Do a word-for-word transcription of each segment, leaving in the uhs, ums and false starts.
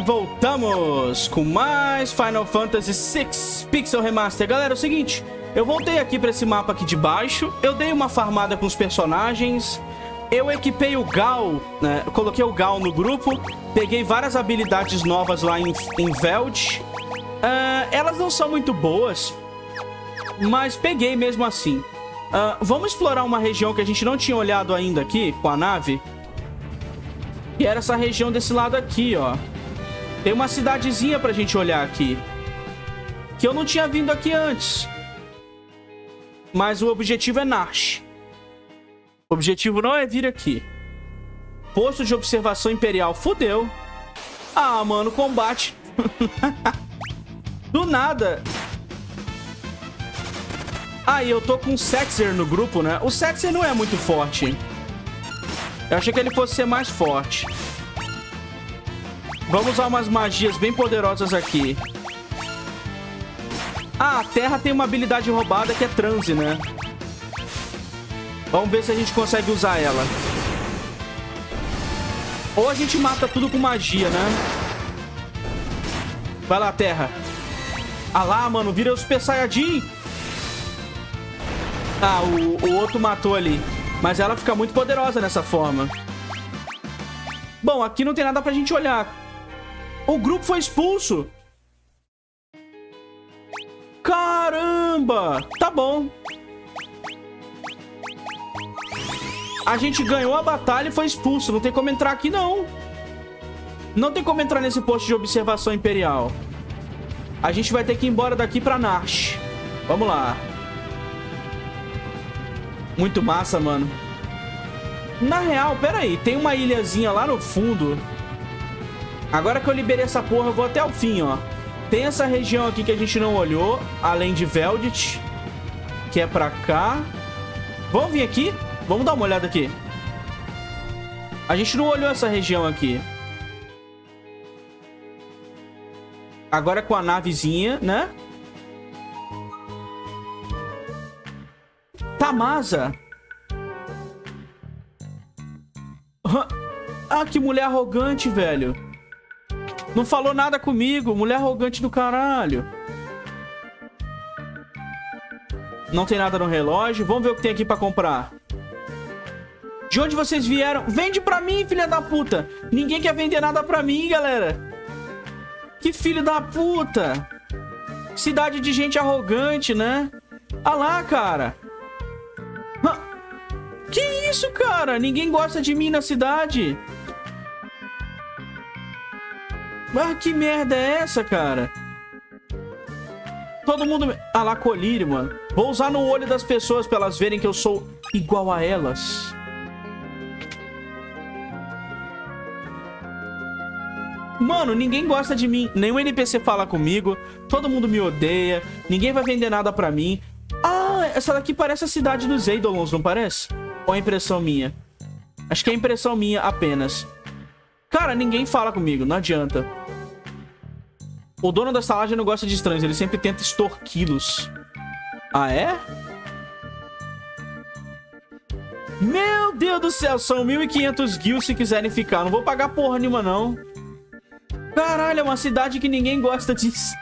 voltamos com mais Final Fantasy seis Pixel Remaster. Galera, é o seguinte, eu voltei aqui pra esse mapa aqui de baixo, eu dei uma farmada com os personagens, eu equipei o Gal, né, eu coloquei o Gal no grupo, peguei várias habilidades novas lá em, em Veld. Uh, elas não são muito boas, mas peguei mesmo assim. Uh, vamos explorar uma região que a gente não tinha olhado ainda aqui com a nave. E era essa região desse lado aqui, ó. Tem uma cidadezinha pra gente olhar aqui, que eu não tinha vindo aqui antes. Mas o objetivo é Nash. O objetivo não é vir aqui. Posto de observação imperial. Fudeu. Ah, mano, combate. Do nada. Ah, e eu tô com o Sexer no grupo, né? O Sexer não é muito forte. Eu achei que ele fosse ser mais forte. Vamos usar umas magias bem poderosas aqui. Ah, a Terra tem uma habilidade roubada que é transe, né? Vamos ver se a gente consegue usar ela. Ou a gente mata tudo com magia, né? Vai lá, Terra. Ah lá, mano, vira o Super Saiyajin. Ah, o, o outro matou ali. Mas ela fica muito poderosa nessa forma. Bom, aqui não tem nada pra gente olhar. O grupo foi expulso. Caramba! Tá bom. A gente ganhou a batalha e foi expulso. Não tem como entrar aqui, não. Não tem como entrar nesse posto de observação imperial. A gente vai ter que ir embora daqui pra Nash. Vamos lá. Muito massa, mano. Na real, pera aí. Tem uma ilhazinha lá no fundo. Agora que eu liberei essa porra, eu vou até o fim, ó. Tem essa região aqui que a gente não olhou, além de Veldit, que é pra cá. Vamos vir aqui? Vamos dar uma olhada aqui. A gente não olhou essa região aqui. Agora com a navezinha, né? Tamasa. Ah, que mulher arrogante, velho. Não falou nada comigo. Mulher arrogante do caralho. Não tem nada no relógio. Vamos ver o que tem aqui pra comprar. De onde vocês vieram? Vende pra mim, filha da puta. Ninguém quer vender nada pra mim, galera. Que filho da puta. Cidade de gente arrogante, né? Ah lá, cara. Que isso, cara? Ninguém gosta de mim na cidade. Ah, que merda é essa, cara? Todo mundo... Ah lá, colírio, mano. Vou usar no olho das pessoas pra elas verem que eu sou igual a elas. Mano, ninguém gosta de mim. Nenhum N P C fala comigo. Todo mundo me odeia. Ninguém vai vender nada pra mim. Ah, essa daqui parece a cidade dos Eidolons, não parece? Ou é impressão minha? Acho que é impressão minha apenas. Cara, ninguém fala comigo, não adianta. O dono da estalagem não gosta de estranhos, ele sempre tenta extorquí-los. Ah, é? Meu Deus do céu, são mil e quinhentos guilds se quiserem ficar. Não vou pagar porra nenhuma, não. Caralho, é uma cidade que ninguém gosta disso.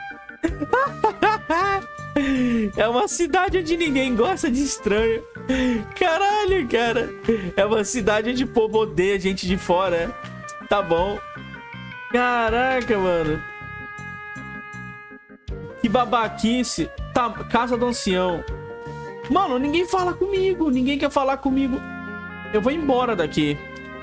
É uma cidade onde ninguém gosta de estranho. Caralho, cara. É uma cidade onde o povo odeia gente de fora. Tá bom. Caraca, mano. Que babaquice. Tá, casa do ancião. Mano, ninguém fala comigo. Ninguém quer falar comigo. Eu vou embora daqui.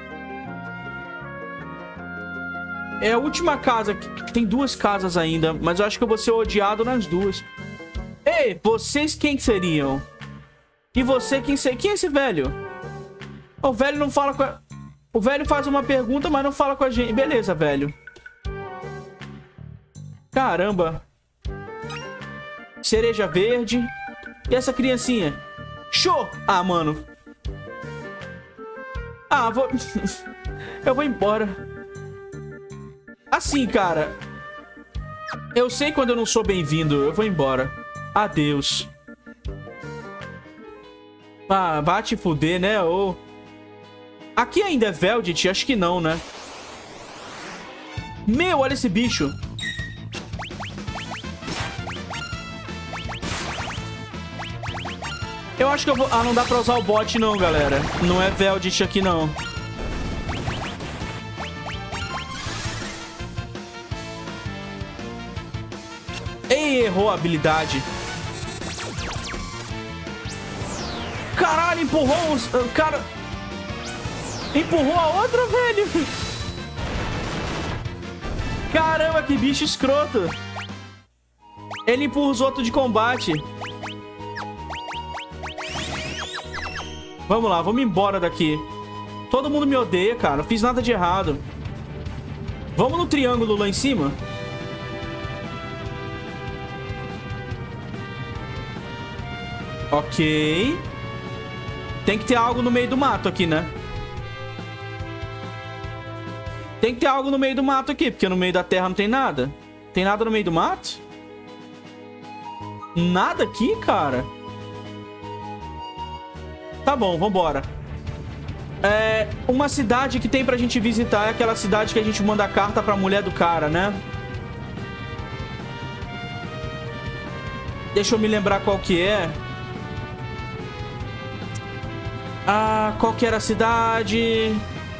É a última casa. Tem duas casas ainda, mas eu acho que eu vou ser odiado nas duas. Ei, vocês quem seriam? E você quem seria? Quem é esse velho? O velho não fala com a... O velho faz uma pergunta, mas não fala com a gente. Beleza, velho. Caramba. Cereja verde. E essa criancinha? Show! Ah, mano. Ah, vou... Eu vou embora. Assim, cara. Eu sei quando eu não sou bem-vindo. Eu vou embora. Adeus. Ah, vai te fuder, né? Ou... Aqui ainda é Veldit? Acho que não, né? Meu, olha esse bicho. Eu acho que eu vou... Ah, não dá pra usar o bot não, galera. Não é Veldit aqui, não. Ei, errou a habilidade. Caralho, empurrou os... O cara... Empurrou a outra, velho. Caramba, que bicho escroto. Ele empurra os outros de combate. Vamos lá, vamos embora daqui. Todo mundo me odeia, cara. Não fiz nada de errado. Vamos no triângulo lá em cima? Ok. Tem que ter algo no meio do mato aqui, né? Tem que ter algo no meio do mato aqui, porque no meio da terra não tem nada. Tem nada no meio do mato? Nada aqui, cara? Tá bom, vambora. É, uma cidade que tem pra gente visitar é aquela cidade que a gente manda a carta pra mulher do cara, né? Deixa eu me lembrar qual que é. Ah, qual que era a cidade?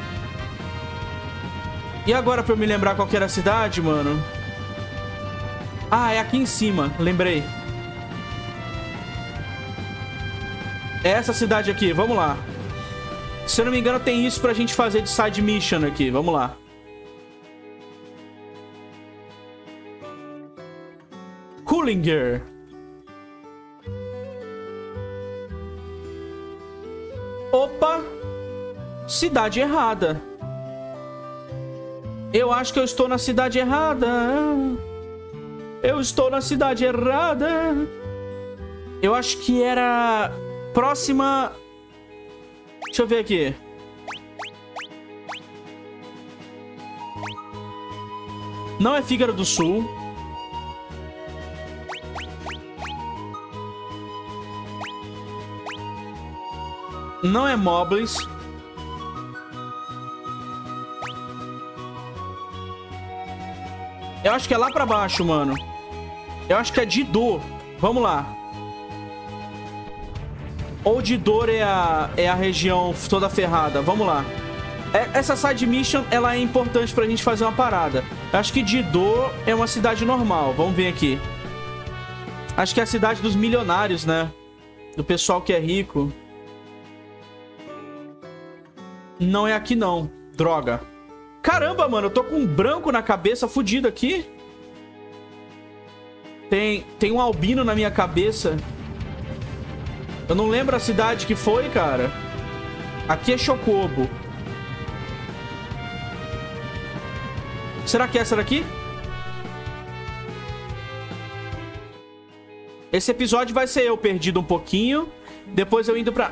E agora pra eu me lembrar qual que era a cidade, mano? Ah, é aqui em cima, lembrei. É essa cidade aqui, vamos lá. Se eu não me engano, tem isso pra gente fazer de side mission aqui, vamos lá. Kullinger. Opa! Cidade errada. Eu acho que eu estou na cidade errada. Eu estou na cidade errada. Eu acho que era... Próxima... Deixa eu ver aqui. Não é Fígaro do Sul. Não é Moblis. Eu acho que é lá pra baixo, mano. Eu acho que é Didor. Vamos lá. Ou Didor é a, é a região toda ferrada. Vamos lá. É, essa side mission, ela é importante pra gente fazer uma parada. Eu acho que Didor é uma cidade normal. Vamos ver aqui. Acho que é a cidade dos milionários, né? Do pessoal que é rico. Não é aqui, não. Droga. Caramba, mano. Eu tô com um branco na cabeça fudido aqui. Tem, tem um albino na minha cabeça. Eu não lembro a cidade que foi, cara. Aqui é Chocobo. Será que é essa daqui? Esse episódio vai ser eu perdido um pouquinho. Depois eu indo pra...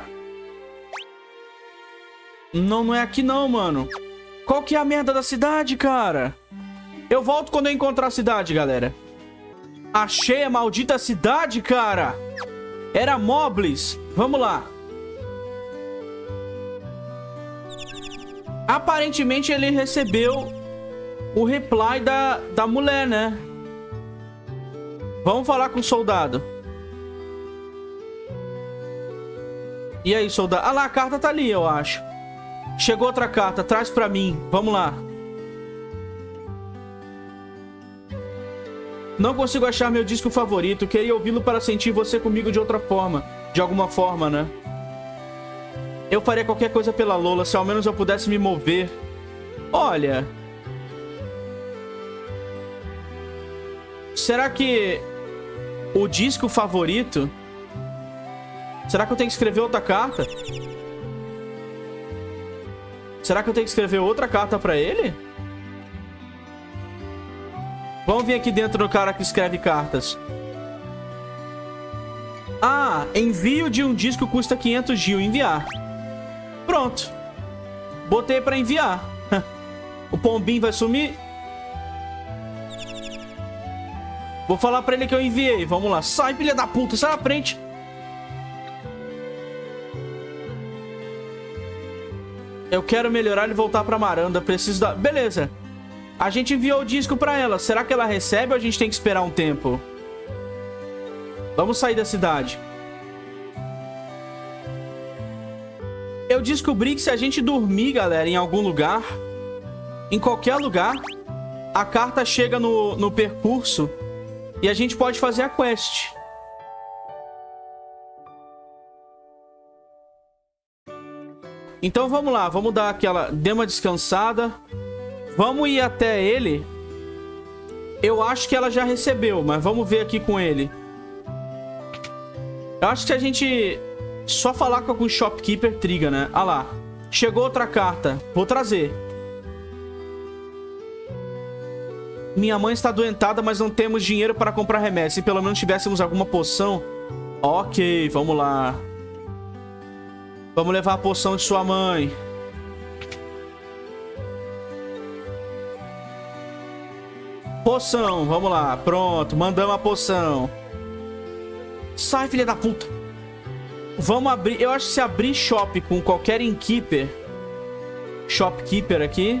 Não, não é aqui não, mano. Qual que é a merda da cidade, cara? Eu volto quando eu encontrar a cidade, galera. Achei a maldita cidade, cara. Era Moblis. Vamos lá. Aparentemente ele recebeu o reply da, da mulher, né? Vamos falar com o soldado. E aí, soldado? Ah lá, a carta tá ali, eu acho. Chegou outra carta, traz pra mim. Vamos lá. Não consigo achar meu disco favorito. Queria ouvi-lo para sentir você comigo de outra forma. De alguma forma, né? Eu faria qualquer coisa pela Lola, se ao menos eu pudesse me mover. Olha... Será que... O disco favorito... Será que eu tenho que escrever outra carta? Será que eu tenho que escrever outra carta pra ele? Vamos vir aqui dentro do cara que escreve cartas. Ah, envio de um disco custa quinhentos gil. Enviar. Pronto. Botei pra enviar. O pombinho vai sumir. Vou falar pra ele que eu enviei. Vamos lá. Sai, filha da puta. Sai na frente. Eu quero melhorar e voltar pra Maranda. Preciso da... Beleza. A gente enviou o disco pra ela. Será que ela recebe ou a gente tem que esperar um tempo? Vamos sair da cidade. Eu descobri que se a gente dormir, galera, em algum lugar, em qualquer lugar, a carta chega no, no percurso e a gente pode fazer a quest. Então vamos lá, vamos dar aquela... Dê uma descansada. Vamos ir até ele. Eu acho que ela já recebeu, mas vamos ver aqui com ele. Eu acho que a gente... Só falar com algum shopkeeper triga, né? Ah lá. Chegou outra carta. Vou trazer. Minha mãe está adoentada, mas não temos dinheiro para comprar remédio. Se pelo menos tivéssemos alguma poção. Ok, vamos lá. Vamos levar a poção de sua mãe. Poção, vamos lá. Pronto, mandamos a poção. Sai, filha da puta. Vamos abrir... Eu acho que se abrir shop com qualquer innkeeper... Shopkeeper aqui...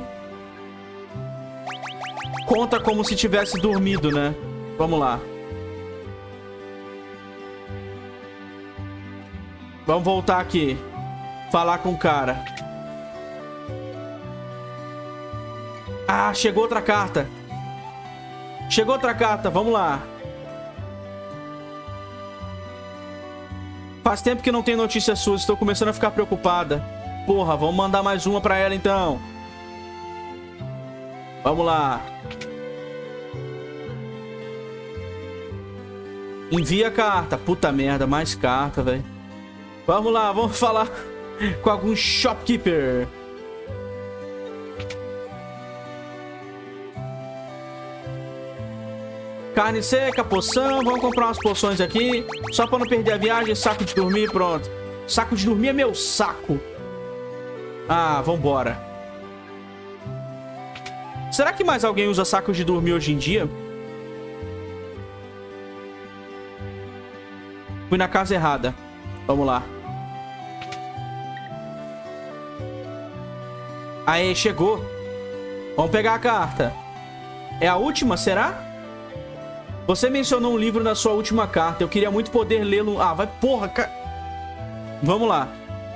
Conta como se tivesse dormido, né? Vamos lá. Vamos voltar aqui. Falar com o cara. Ah, chegou outra carta. Chegou outra carta, vamos lá. Faz tempo que não tem notícias suas, estou começando a ficar preocupada. Porra, vamos mandar mais uma pra ela então. Vamos lá. Envia carta. Puta merda, mais carta, velho. Vamos lá, vamos falar com algum shopkeeper. Carne seca, poção. Vamos comprar umas poções aqui. Só pra não perder a viagem. Saco de dormir, pronto. Saco de dormir é meu saco. Ah, vambora. Será que mais alguém usa saco de dormir hoje em dia? Fui na casa errada. Vamos lá. Aê, chegou. Vamos pegar a carta. É a última, será? Você mencionou um livro na sua última carta. Eu queria muito poder lê-lo. Ah, vai porra, cara. Vamos lá.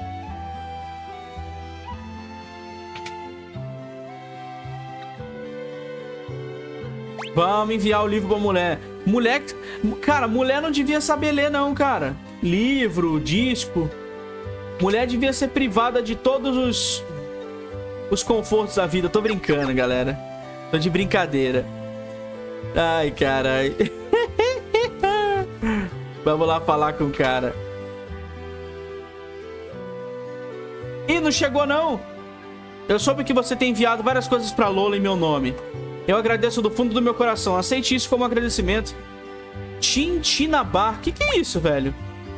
Vamos enviar o livro pra mulher. Mulher... Cara, mulher não devia saber ler, não, cara. Livro, disco. Mulher devia ser privada de todos os... Os confortos da vida. Tô brincando, galera. Tô de brincadeira. Ai, caralho. Vamos lá falar com o cara. Ih, não chegou, não. Eu soube que você tem enviado várias coisas pra Lola em meu nome. Eu agradeço do fundo do meu coração. Aceite isso como agradecimento. Tinchinabar. Que que é isso, velho?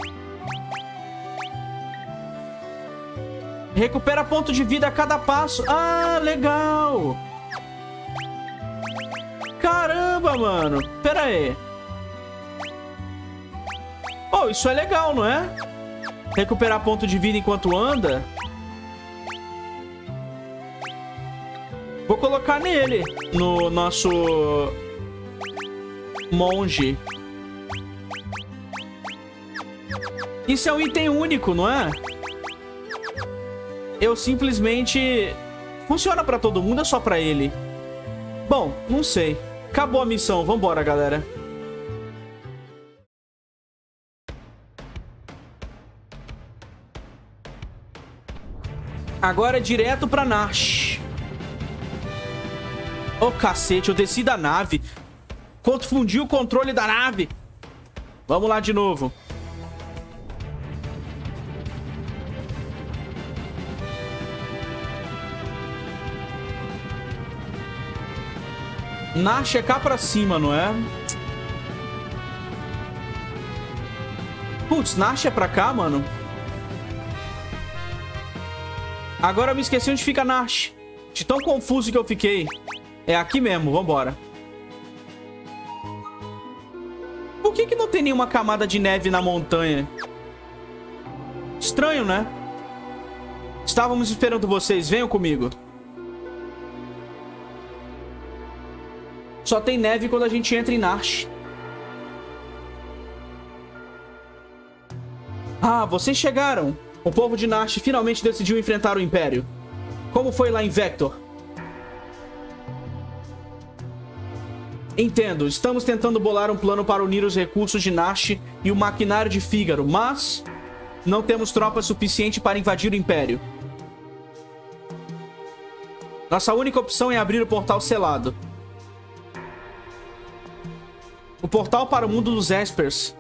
Recupera ponto de vida a cada passo. Ah, legal. Caramba, mano. Pera aí. Oh, isso é legal, não é? Recuperar ponto de vida enquanto anda. Vou colocar nele. No nosso... monge. Isso é um item único, não é? Eu simplesmente... Funciona pra todo mundo ou é só pra ele? Bom, não sei. Acabou a missão. Vambora, galera. Agora é direto pra Nash. Ô, oh, cacete. Eu desci da nave. Confundi o controle da nave. Vamos lá de novo. Nash é cá pra cima, não é? Putz, Nash é pra cá, mano? Agora eu me esqueci onde fica Nash. De tão confuso que eu fiquei. É aqui mesmo, vambora. Por que que não tem nenhuma camada de neve na montanha? Estranho, né? Estávamos esperando vocês, venham comigo. Só tem neve quando a gente entra em Narshe. Ah, vocês chegaram. O povo de Narshe finalmente decidiu enfrentar o Império. Como foi lá em Vector? Entendo. Estamos tentando bolar um plano para unir os recursos de Narshe e o maquinário de Fígaro, mas não temos tropa suficiente para invadir o Império. Nossa única opção é abrir o portal selado. O portal para o mundo dos Espers.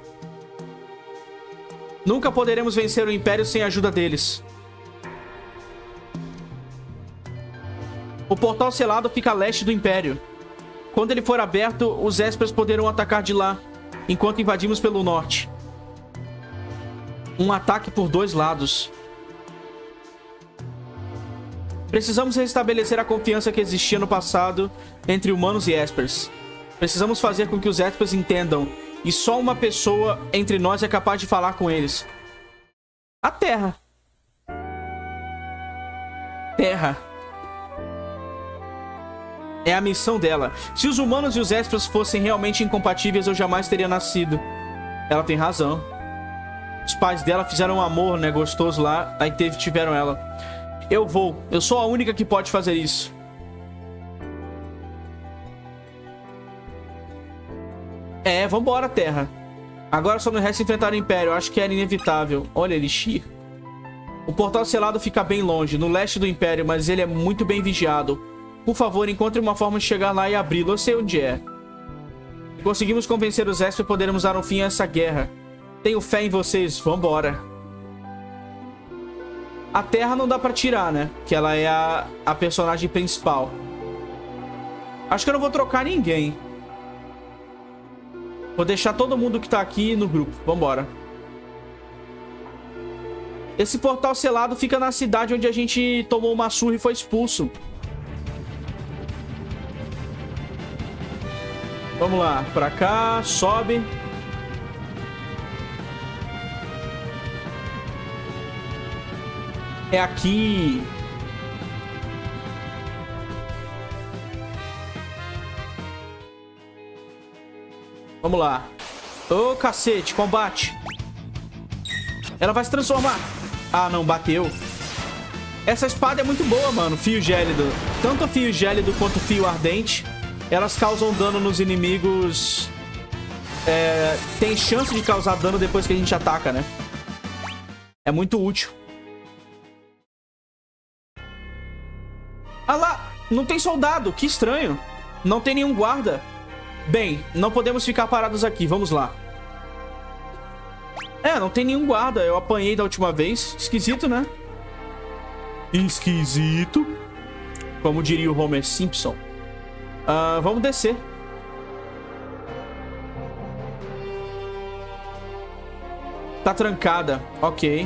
Nunca poderemos vencer o Império sem a ajuda deles. O portal selado fica a leste do Império. Quando ele for aberto, os Espers poderão atacar de lá, enquanto invadimos pelo norte. Um ataque por dois lados. Precisamos restabelecer a confiança que existia no passado entre humanos e Espers. Precisamos fazer com que os Espers entendam, e só uma pessoa entre nós é capaz de falar com eles. A Terra. Terra. É a missão dela. Se os humanos e os Espers fossem realmente incompatíveis, eu jamais teria nascido. Ela tem razão. Os pais dela fizeram um amor, né, gostoso lá. Aí teve, tiveram ela. Eu vou. Eu sou a única que pode fazer isso. É, vambora, Terra. Agora só me resta enfrentar o Império. Eu acho que era inevitável. Olha, Elixir. O portal selado fica bem longe, no leste do Império, mas ele é muito bem vigiado. Por favor, encontre uma forma de chegar lá e abri-lo. Eu sei onde é. Se conseguimos convencer os Espers, poderemos dar um fim a essa guerra. Tenho fé em vocês. Vambora. A Terra não dá pra tirar, né? Que ela é a, a personagem principal. Acho que eu não vou trocar ninguém. Vou deixar todo mundo que tá aqui no grupo. Vambora. Esse portal selado fica na cidade onde a gente tomou uma surra e foi expulso. Vamos lá. Pra cá. Sobe. É aqui. Vamos lá. Ô, cacete. Combate. Ela vai se transformar. Ah, não. Bateu. Essa espada é muito boa, mano. Fio gélido. Tanto fio gélido quanto fio ardente. Elas causam dano nos inimigos. É, tem chance de causar dano depois que a gente ataca, né? É muito útil. Ah lá, não tem soldado. Que estranho. Não tem nenhum guarda. Bem, não podemos ficar parados aqui. Vamos lá. É, não tem nenhum guarda. Eu apanhei da última vez. Esquisito, né? Esquisito. Como diria o Homer Simpson. Uh, vamos descer. Tá trancada. Ok.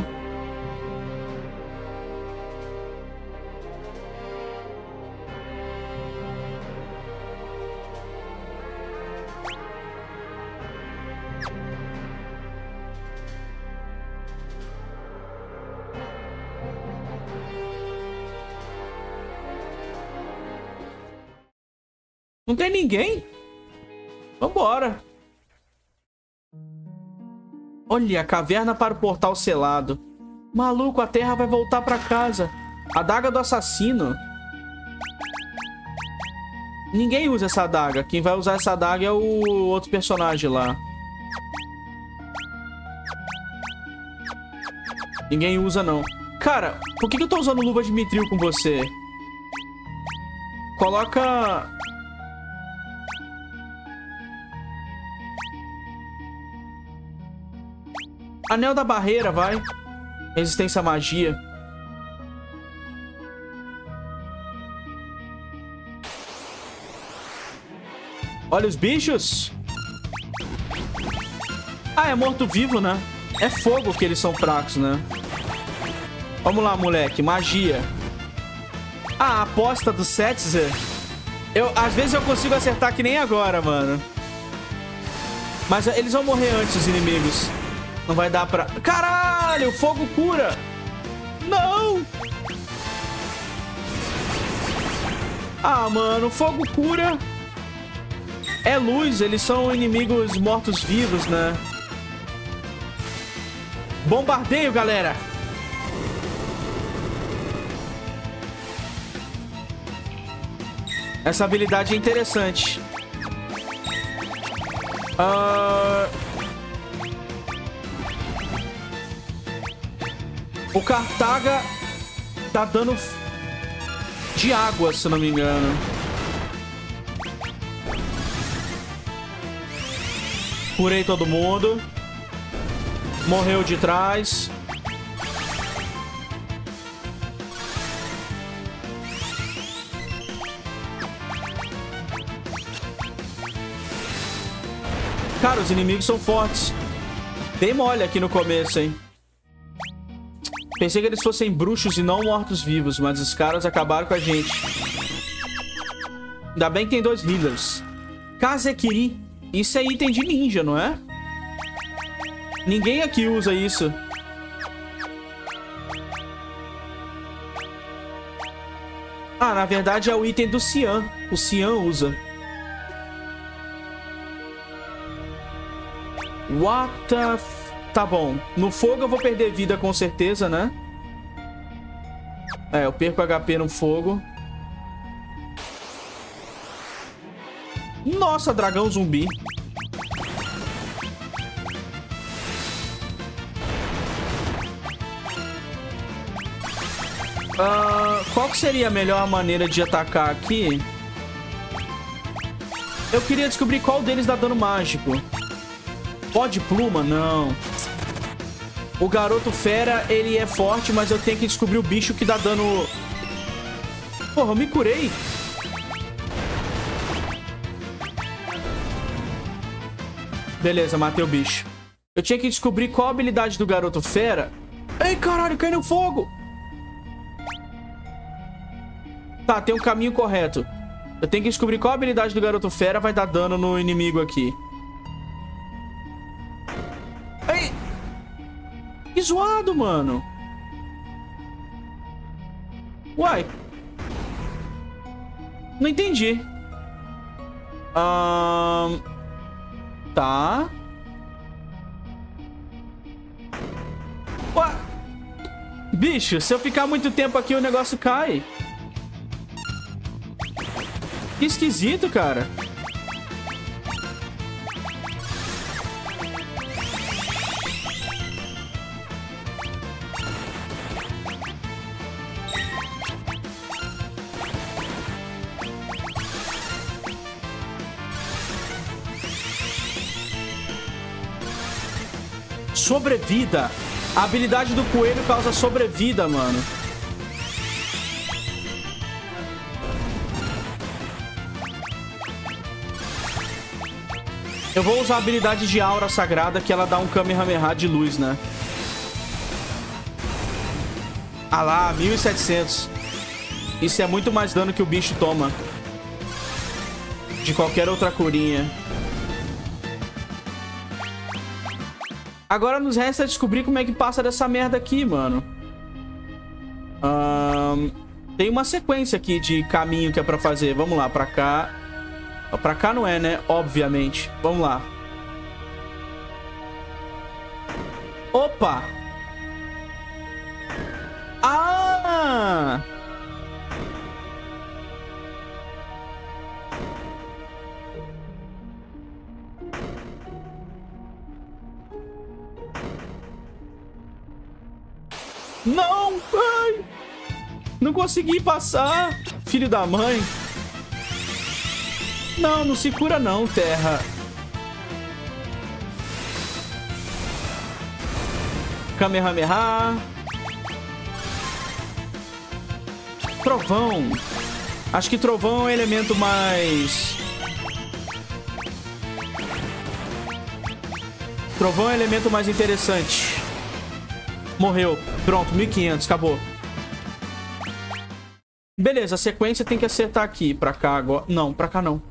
Não tem ninguém? Vambora. Olha, a caverna para o portal selado. Maluco, a Terra vai voltar pra casa. A adaga do assassino. Ninguém usa essa adaga. Quem vai usar essa adaga é o outro personagem lá. Ninguém usa, não. Cara, por que eu tô usando luva de mitril com você? Coloca... Anel da barreira, vai. Resistência à magia. Olha os bichos. Ah, é morto-vivo, né? É fogo que eles são fracos, né? Vamos lá, moleque. Magia. Ah, a aposta do Setzer. Eu, às vezes eu consigo acertar que nem agora, mano. Mas eles vão morrer antes, os inimigos. Não vai dar pra... Caralho, o fogo cura. Não. Ah, mano, o fogo cura. É luz, eles são inimigos mortos-vivos, né? Bombardeio, galera! Essa habilidade é interessante. Uh... O Cartaga tá dando de água, se não me engano. Curei todo mundo. Morreu de trás. Cara, os inimigos são fortes. Dei mole aqui no começo, hein? Pensei que eles fossem bruxos e não mortos-vivos, mas os caras acabaram com a gente. Ainda bem que tem dois healers. Kazekiri. Isso é item de ninja, não é? Ninguém aqui usa isso. Ah, na verdade é o item do Cian. O Cian usa. What the... F... Tá bom. No fogo eu vou perder vida com certeza, né? É, eu perco H P no fogo. Nossa, dragão zumbi. Uh, qual que seria a melhor maneira de atacar aqui? Eu queria descobrir qual deles dá dano mágico. Pó de pluma? Não. O garoto fera, ele é forte, mas eu tenho que descobrir o bicho que dá dano... Porra, eu me curei. Beleza, matei o bicho. Eu tinha que descobrir qual a habilidade do garoto fera. Ei, caralho, cai no fogo. Tá, tem um caminho correto. Eu tenho que descobrir qual a habilidade do garoto fera vai dar dano no inimigo aqui. Ei! Que zoado, mano. Uai. Não entendi. Ahn... Tá. Ué. Bicho, se eu ficar muito tempo aqui, o negócio cai. Que esquisito, cara. Sobrevida. A habilidade do coelho causa sobrevida, mano. Eu vou usar a habilidade de aura sagrada, que ela dá um Kamehameha de luz, né? Ah lá, mil e setecentos. Isso é muito mais dano que o bicho toma de qualquer outra curinha. Agora nos resta descobrir como é que passa dessa merda aqui, mano. Um, tem uma sequência aqui de caminho que é pra fazer. Vamos lá, pra cá. Pra cá não é, né? Obviamente. Vamos lá. Opa! Ah! Não! Ai! Não consegui passar! Filho da mãe! Não, não se cura não, terra. Kamehameha. Trovão. Acho que trovão é um elemento mais... Trovão é um elemento mais interessante. Morreu. Pronto, mil e quinhentos, acabou. Beleza, a sequência tem que acertar aqui. Pra cá agora. Não, pra cá não.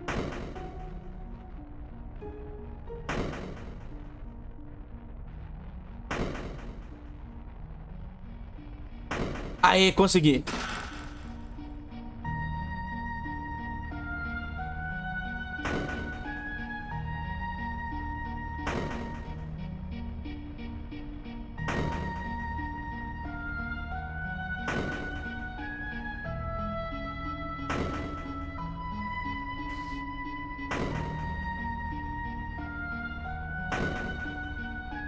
Aê, consegui.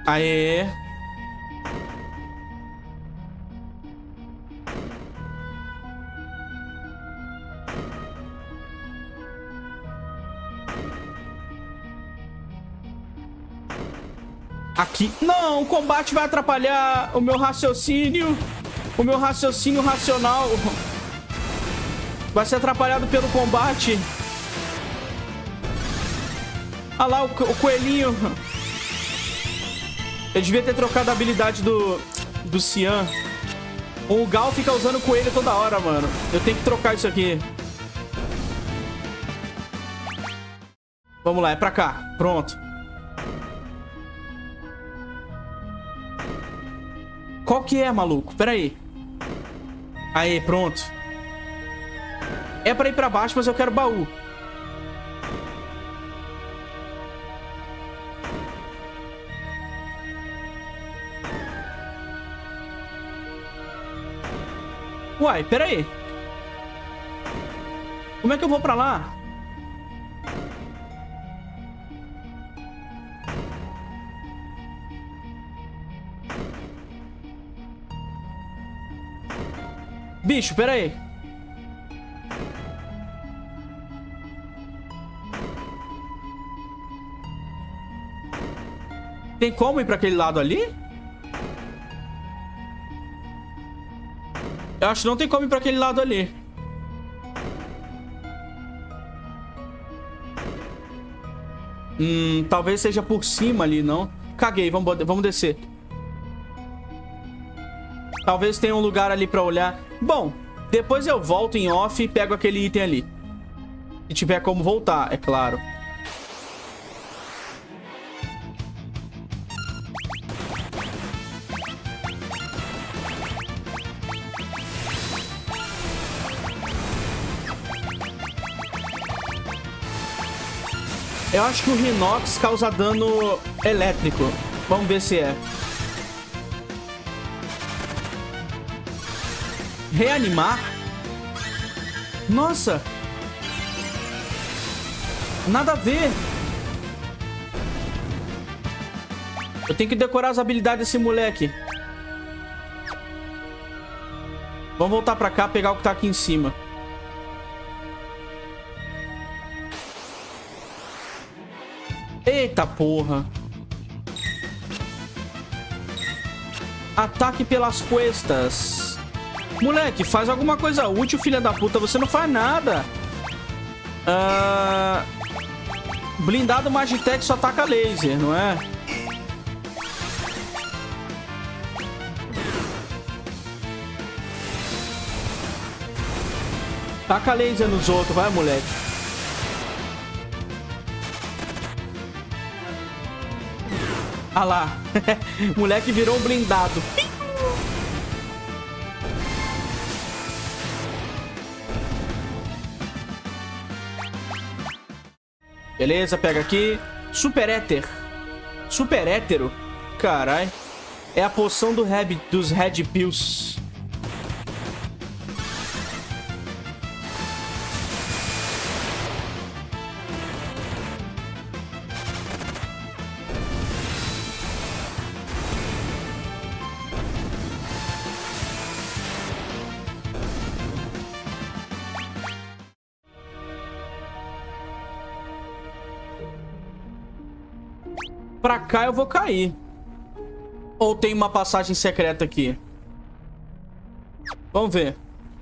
Aê. Aqui. Não, o combate vai atrapalhar o meu raciocínio. O meu raciocínio racional vai ser atrapalhado pelo combate. Olha lá o, co o coelhinho. Eu devia ter trocado a habilidade do, do Cian. O Gal fica usando o coelho toda hora, mano. Eu tenho que trocar isso aqui. Vamos lá, é pra cá. Pronto. Qual que é, maluco? Pera aí. Aí, pronto. É pra ir pra baixo, mas eu quero baú. Uai, pera aí. Como é que eu vou pra lá? Bicho, pera aí. Tem como ir pra aquele lado ali? Eu acho que não tem como ir pra aquele lado ali. Hum, talvez seja por cima ali, não? Caguei, vamos, vamos descer. Talvez tenha um lugar ali pra olhar. Bom, depois eu volto em off e pego aquele item ali. Se tiver como voltar, é claro. Eu acho que o Rhinox causa dano elétrico. Vamos ver se é. Reanimar? Nossa! Nada a ver. Eu tenho que decorar as habilidades desse moleque. Vamos voltar pra cá, pegar o que tá aqui em cima. Eita porra. Ataque pelas cuestas. Moleque, faz alguma coisa útil, filha da puta. Você não faz nada. Uh... Blindado Magitech só ataca laser, não é? Taca laser nos outros, vai, moleque. Ah lá. Moleque virou um blindado. Beleza, pega aqui. Super Éter. Super Hétero. Carai. É a poção do Red, dos Red Pills. Pra cá eu vou cair. Ou tem uma passagem secreta aqui? Vamos ver.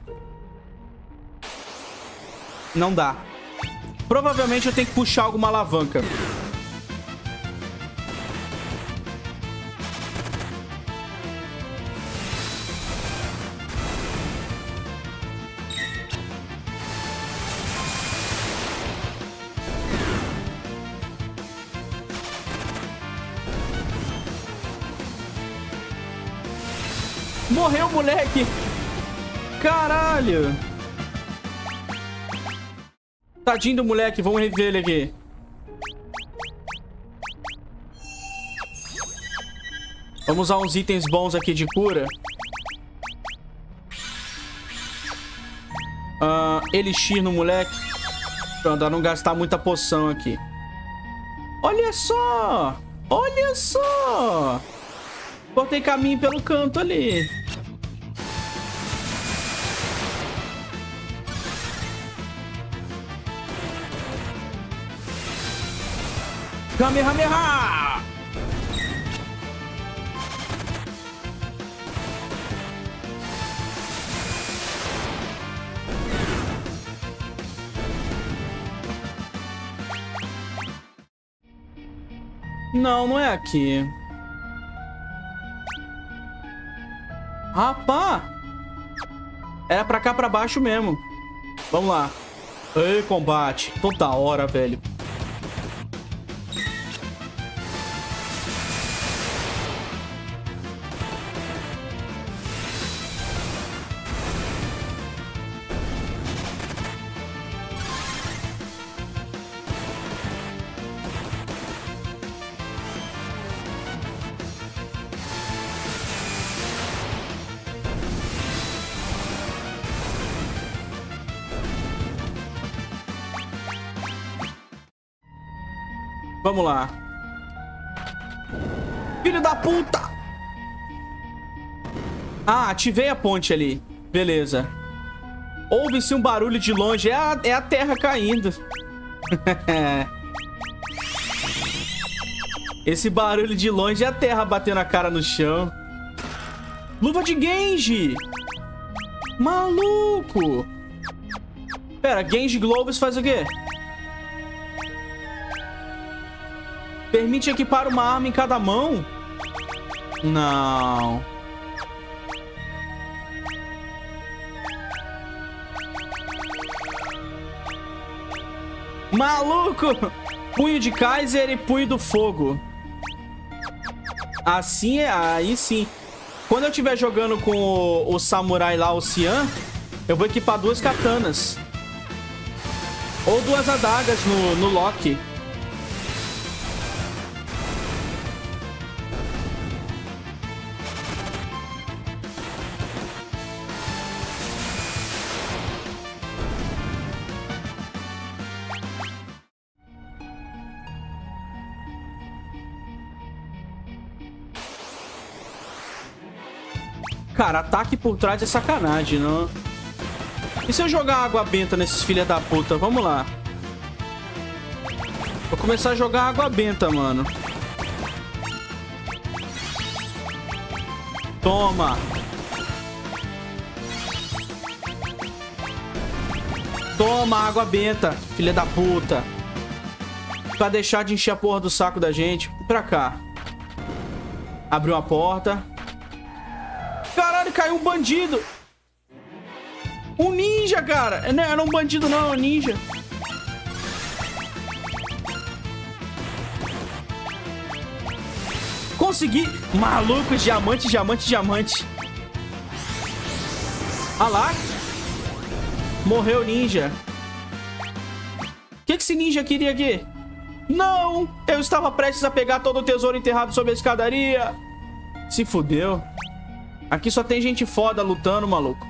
Não dá. Provavelmente eu tenho que puxar alguma alavanca. Morreu, moleque! Caralho! Tadinho do moleque, vamos reviver ele aqui. Vamos usar uns itens bons aqui de cura. Uh, elixir no moleque. Pra não gastar muita poção aqui. Olha só! Olha só! Cortei caminho pelo canto ali. Kamehameha! Não, não é aqui. Rapá! Era pra cá, pra baixo mesmo. Vamos lá. Ei, combate. Toda hora, velho. Vamos lá. Filho da puta! Ah, ativei a ponte ali. Beleza. Ouve-se um barulho de longe. É a, é a terra caindo. Esse barulho de longe é a terra batendo a cara no chão. Luva de Genji! Maluco! Pera, Genji Gloves faz o quê? Permite equipar uma arma em cada mão? Não. Maluco! Punho de Kaiser e punho do fogo. Assim é... Aí sim. Quando eu estiver jogando com o, o samurai lá, o Cian, eu vou equipar duas katanas. Ou duas adagas no, no Loki. Cara, ataque por trás é sacanagem, não? E se eu jogar água benta nesses filha da puta? Vamos lá. Vou começar a jogar água benta, mano. Toma. Toma, água benta, filha da puta. Pra deixar de encher a porra do saco da gente. Pra cá. Abriu a porta. Caralho, caiu um bandido. Um ninja, cara. Não era um bandido, não. É um ninja. Consegui. Maluco, diamante, diamante, diamante. Ah lá. Morreu o ninja. O que, que esse ninja queria aqui? Não. Eu estava prestes a pegar todo o tesouro enterrado sob a escadaria. Se fudeu. Aqui só tem gente foda lutando, maluco.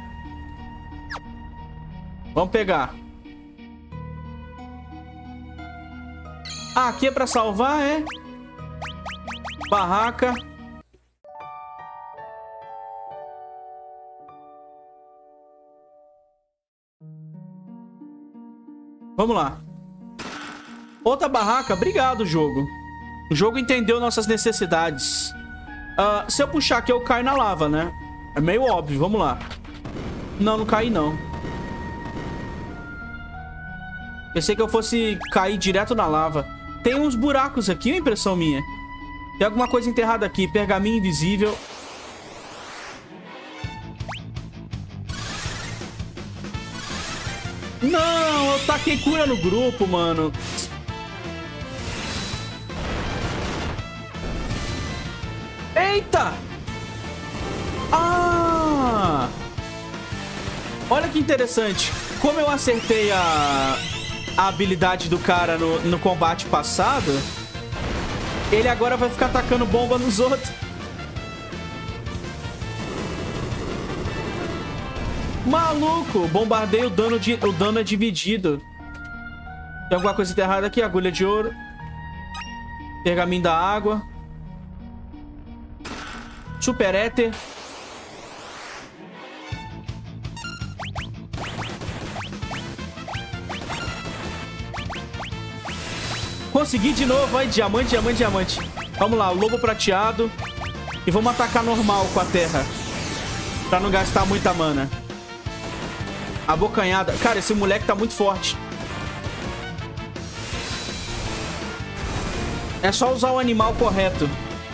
Vamos pegar. Ah, aqui é pra salvar, é? Barraca. Vamos lá. Outra barraca. Obrigado, jogo. O jogo entendeu nossas necessidades. Uh, se eu puxar aqui, eu caio na lava, né? É meio óbvio. Vamos lá. Não, não caí, não. Pensei que eu fosse cair direto na lava. Tem uns buracos aqui, é impressão minha. Tem alguma coisa enterrada aqui. Pergaminho invisível. Não, eu taquei cura no grupo, mano. Eita! Ah! Olha que interessante. Como eu acertei a, a habilidade do cara no, no combate passado, ele agora vai ficar atacando bomba nos outros. Maluco! Bombardeio, o dano, de, o dano é dividido. Tem alguma coisa enterrada aqui? Agulha de ouro. Pergaminho da água. Super éter. Consegui de novo. Aí, diamante, diamante, diamante. Vamos lá, lobo prateado. E vamos atacar normal com a terra. Pra não gastar muita mana. Abocanhada. Cara, esse moleque tá muito forte. É só usar o animal correto.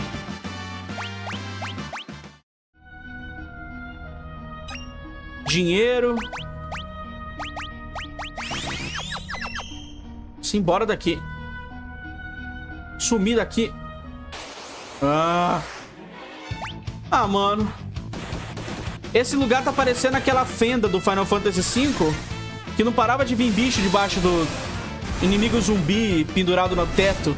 Dinheiro. Simbora daqui. Sumir daqui. Ah. Ah, mano. Esse lugar tá parecendo aquela fenda do Final Fantasy cinco, que não parava de vir bicho debaixo do inimigo zumbi pendurado no teto.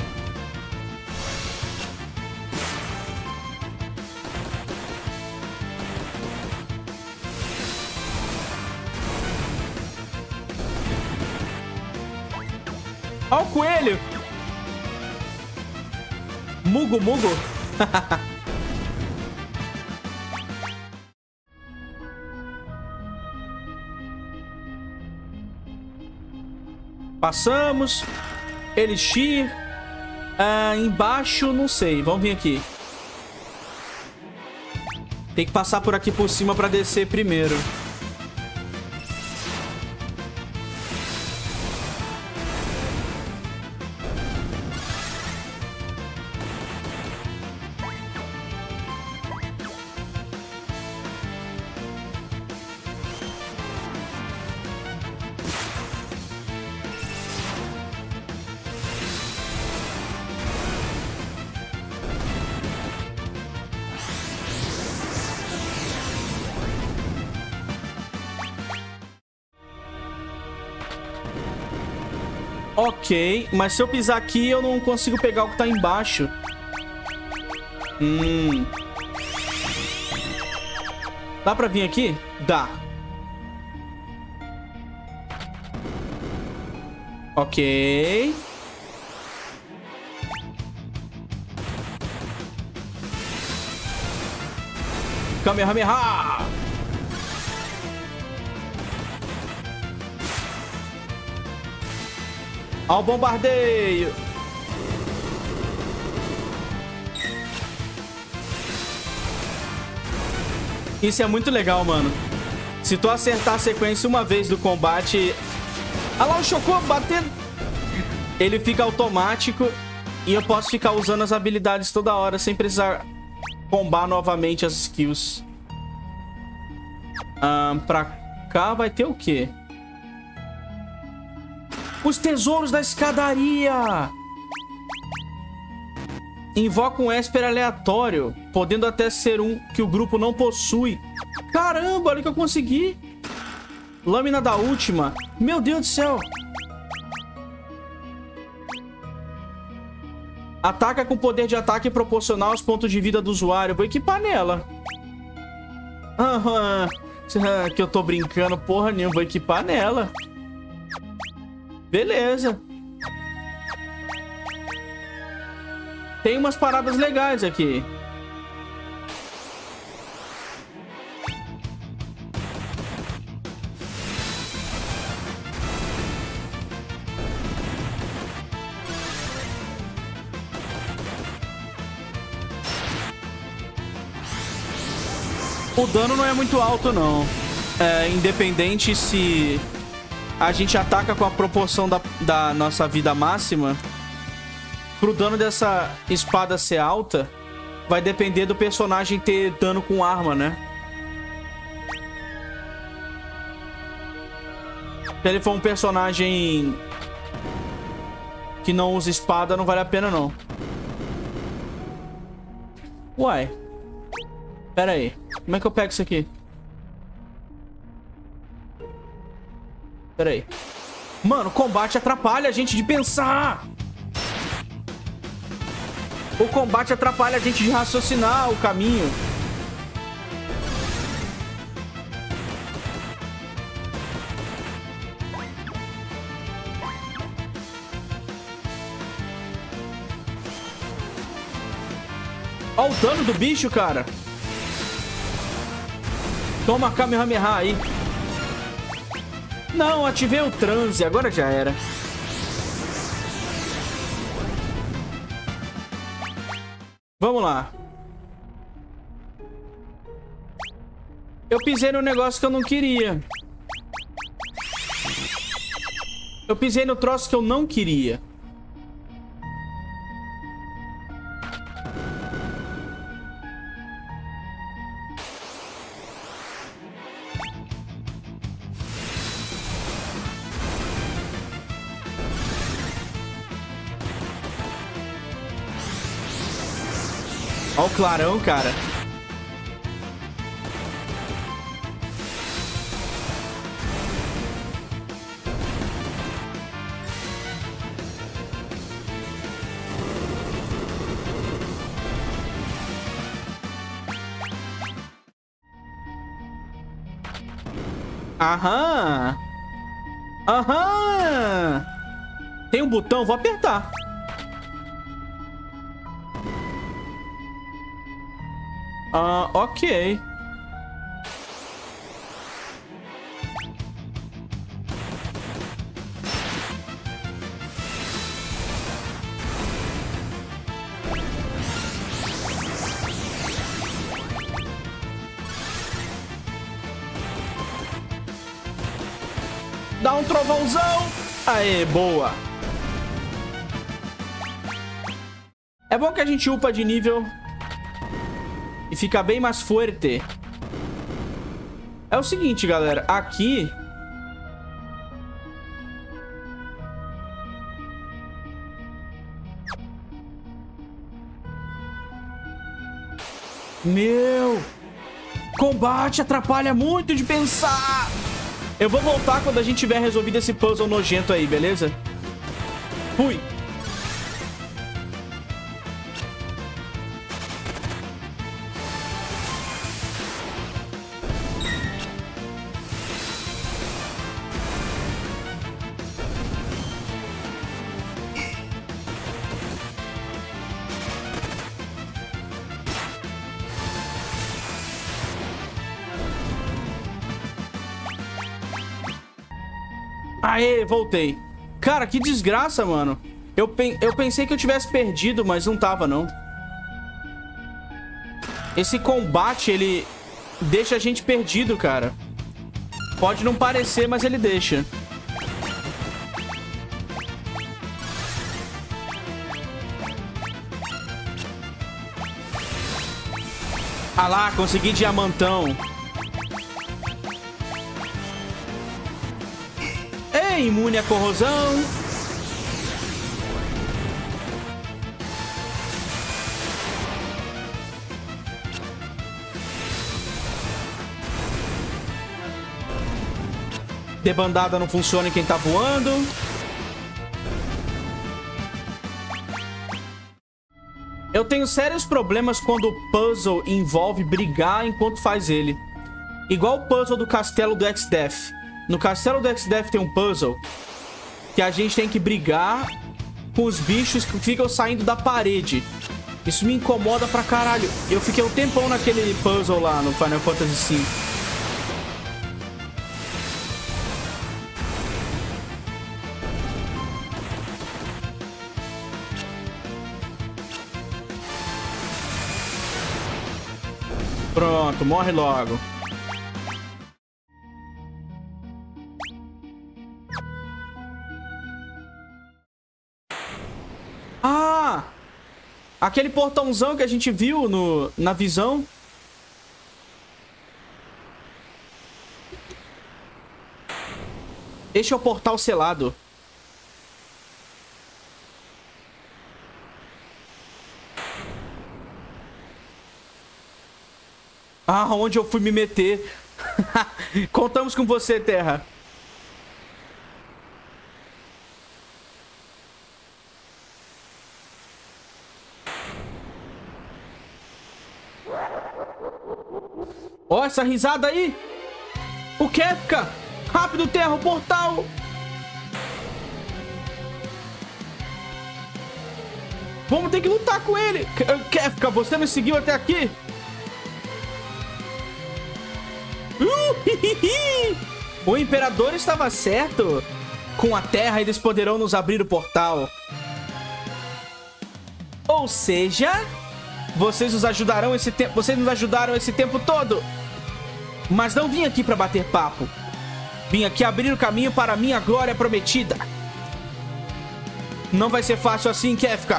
Ó o coelho! Mugo, mugo! Passamos. Elixir. Ah, embaixo, não sei. Vamos vir aqui. Tem que passar por aqui por cima pra descer primeiro. Ok, mas se eu pisar aqui, eu não consigo pegar o que tá embaixo. Hum. Dá pra vir aqui? Dá. Ok. Kamehameha! Ao bombardeio. Isso é muito legal, mano. Se tu acertar a sequência uma vez do combate... Ah lá, o Chocô batendo. Ele fica automático e eu posso ficar usando as habilidades toda hora sem precisar combar novamente as skills. Ah, pra cá vai ter o quê? Os tesouros da escadaria! Invoca um Esper aleatório, podendo até ser um que o grupo não possui. Caramba, olha o que eu consegui! Lâmina da última. Meu Deus do céu! Ataca com poder de ataque proporcional aos pontos de vida do usuário. Vou equipar nela. Aham. Que eu tô brincando, porra nenhuma. Vou equipar nela. Beleza. Tem umas paradas legais aqui. O dano não é muito alto, não. É, independente se a gente ataca com a proporção da, da nossa vida máxima, pro dano dessa espada ser alta, vai depender do personagem ter dano com arma, né? Se ele for um personagem que não usa espada, não vale a pena, não. Uai. Pera aí. Como é que eu pego isso aqui? Pera aí. Mano, o combate atrapalha a gente de pensar. O combate atrapalha a gente de raciocinar o caminho. Olha o dano do bicho, cara. Toma Kamehameha aí. Não, ativei o transe. Agora já era. Vamos lá. Eu pisei no negócio que eu não queria. Eu pisei no troço que eu não queria. Olha o clarão, cara. Aham. Aham. Tem um botão, vou apertar. Ah, ok. Dá um trovãozão. Aê, boa. É bom que a gente upa de nível e fica bem mais forte. É o seguinte, galera. Aqui... Meu... Combate atrapalha muito de pensar. Eu vou voltar quando a gente tiver resolvido esse puzzle nojento aí, beleza? Fui. Aê, voltei. Cara, que desgraça, mano. Eu, pen eu pensei que eu tivesse perdido, mas não tava, não. Esse combate, ele deixa a gente perdido, cara. Pode não parecer, mas ele deixa. Ah lá, consegui diamantão. Ei, imune à corrosão. Debandada não funciona em quem tá voando. Eu tenho sérios problemas quando o puzzle envolve brigar enquanto faz ele. Igual o puzzle do castelo do Exdeath. No castelo do Exdeath tem um puzzle que a gente tem que brigar com os bichos que ficam saindo da parede. Isso me incomoda pra caralho. Eu fiquei um tempão naquele puzzle lá no Final Fantasy cinco. Pronto, morre logo. Ah! Aquele portãozão que a gente viu no, na visão. Este é o portal selado. Ah, onde eu fui me meter? Contamos com você, Terra. Ó, essa risada aí. O Kefka. Rápido, Terra, o portal. Vamos ter que lutar com ele. Kefka, você me seguiu até aqui? Uh, o Imperador estava certo. Com a Terra, eles poderão nos abrir o portal. Ou seja, vocês nos ajudarão esse tempo. Vocês nos ajudaram esse tempo todo. Mas não vim aqui para bater papo. Vim aqui abrir o caminho para a minha glória prometida. Não vai ser fácil assim, Kefka.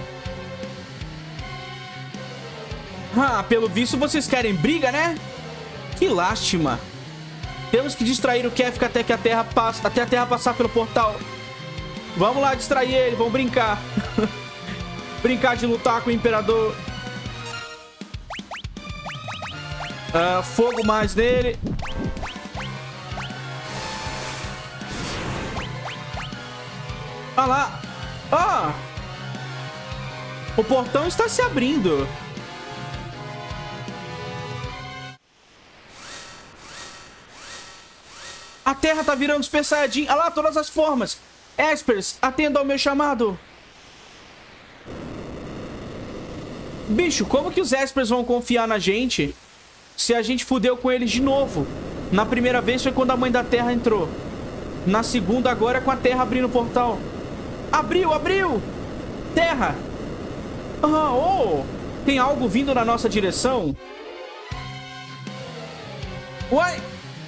Ah, pelo visto vocês querem briga, né? Que lástima. Temos que distrair o Kefka até que a Terra passe, até a Terra passar pelo portal. Vamos lá distrair ele, vamos brincar. Brincar de lutar com o Imperador. Uh, fogo mais nele. Olha lá. Ah! O portão está se abrindo. A Terra tá virando Super Saiyajin. Olha lá, todas as formas. Espers, atenda ao meu chamado. Bicho, como que os Espers vão confiar na gente se a gente fudeu com eles de novo? Na primeira vez foi quando a Mãe da Terra entrou. Na segunda agora é com a Terra abrindo o portal. Abriu, abriu! Terra! Ah, oh! Tem algo vindo na nossa direção? Uai!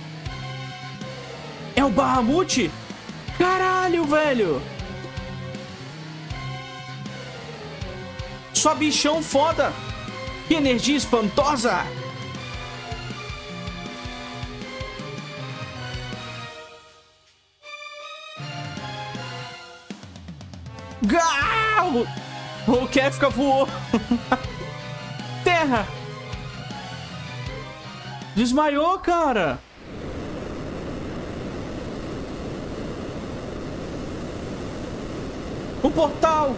É o Bahamut? Caralho, velho! Só bichão foda! Que energia espantosa! Gau! O Kefka voou! Terra! Desmaiou, cara! O portal!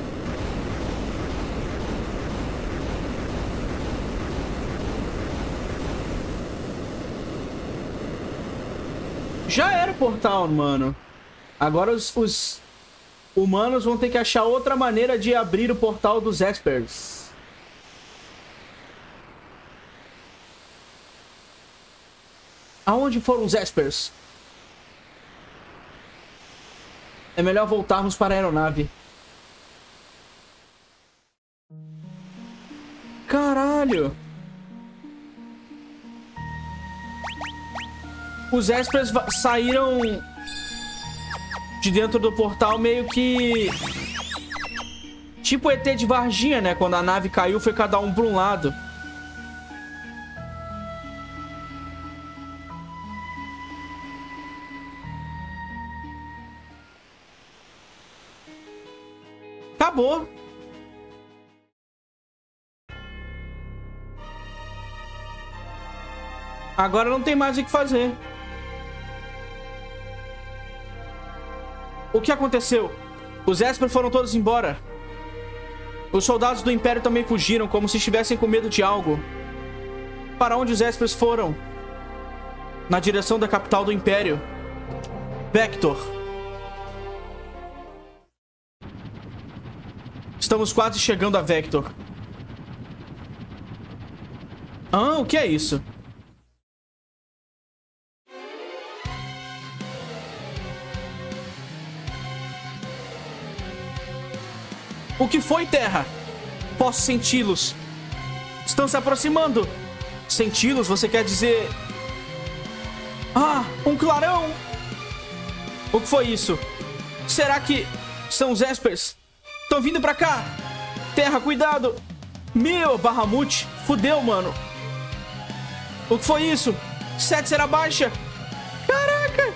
Já era o portal, mano. Agora os, os humanos vão ter que achar outra maneira de abrir o portal dos Espers. Aonde foram os Espers? É melhor voltarmos para a aeronave. Caralho! Os Espers saíram de dentro do portal meio que... tipo o E T de Varginha, né? Quando a nave caiu, foi cada um para um lado. Acabou. Agora não tem mais o que fazer. O que aconteceu? Os Espers foram todos embora. Os soldados do Império também fugiram, como se estivessem com medo de algo. Para onde os Espers foram? Na direção da capital do Império. Vector. Estamos quase chegando a Vector. Ah, o que é isso? O que foi, Terra? Posso senti-los. Estão se aproximando. Senti-los, você quer dizer... Ah, um clarão! O que foi isso? Será que são os Espers? Estão vindo pra cá! Terra, cuidado! Meu, Bahamut! Fudeu, mano! O que foi isso? Setzer abaixa! Caraca!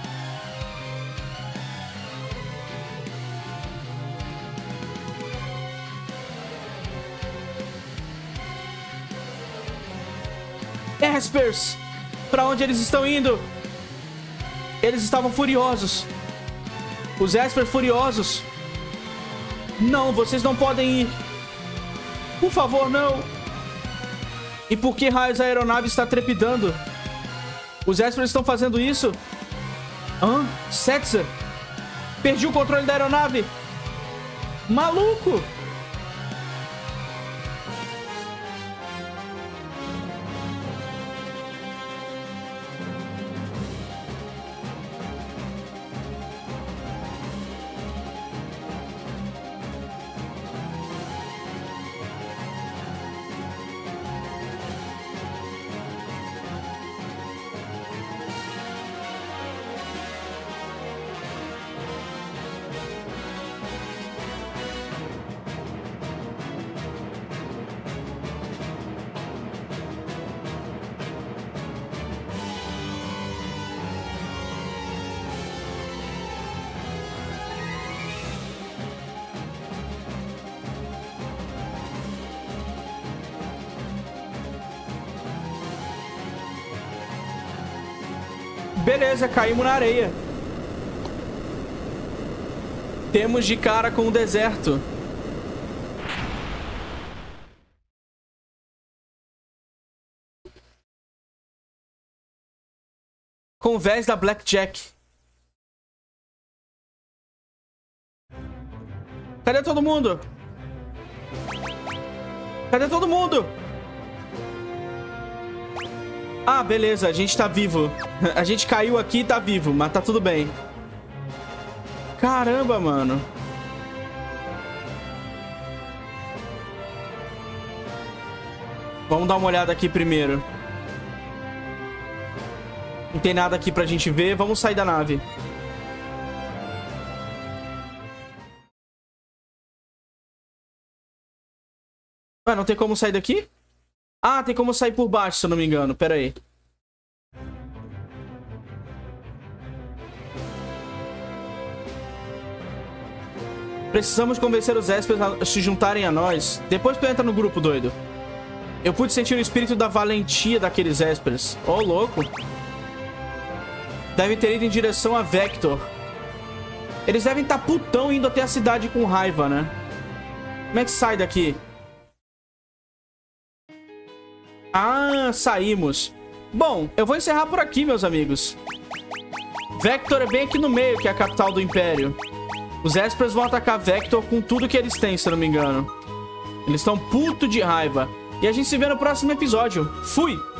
Espers! Pra onde eles estão indo? Eles estavam furiosos. Os Espers furiosos. Não, vocês não podem ir. Por favor, não. E por que raios a aeronave está trepidando? Os Espers estão fazendo isso? Hã? Setzer? Perdi o controle da aeronave. Maluco! Beleza, caímos na areia. Temos de cara com o deserto. Convés da Blackjack. Cadê todo mundo? Cadê todo mundo? Ah, beleza, a gente tá vivo. A gente caiu aqui e tá vivo, mas tá tudo bem. Caramba, mano. Vamos dar uma olhada aqui primeiro. Não tem nada aqui pra gente ver. Vamos sair da nave. Ué, não tem como sair daqui? Ah, tem como sair por baixo, se eu não me engano. Pera aí. Precisamos convencer os Espers a se juntarem a nós. Depois tu entra no grupo, doido. Eu pude sentir o espírito da valentia daqueles Espers. Ô, oh, louco. Devem ter ido em direção a Vector. Eles devem estar putão indo até a cidade com raiva, né? Como é que sai daqui? Ah, saímos. Bom, eu vou encerrar por aqui, meus amigos. Vector é bem aqui no meio, que é a capital do Império. Os Espers vão atacar Vector com tudo que eles têm, se eu não me engano. Eles estão puto de raiva. E a gente se vê no próximo episódio. Fui!